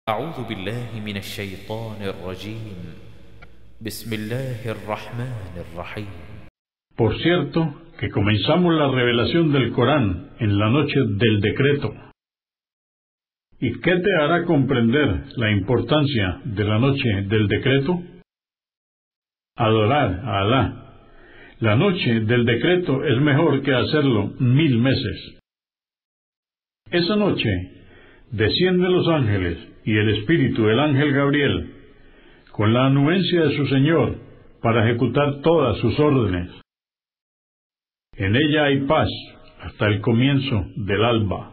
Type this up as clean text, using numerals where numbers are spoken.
أعوذ بالله من الشيطان الرجيم بسم الله الرحمن الرحيم. Por cierto, que comenzamos la revelación del Corán en la noche del decreto. ¿Y qué te hará comprender la importancia de la noche del decreto? Adorar a Alá. La noche del decreto es mejor que hacerlo 1000 meses. Esa noche descienden los ángeles y el espíritu del ángel Gabriel, con la anuencia de su Señor, para ejecutar todas sus órdenes. En ella hay paz hasta el comienzo del alba.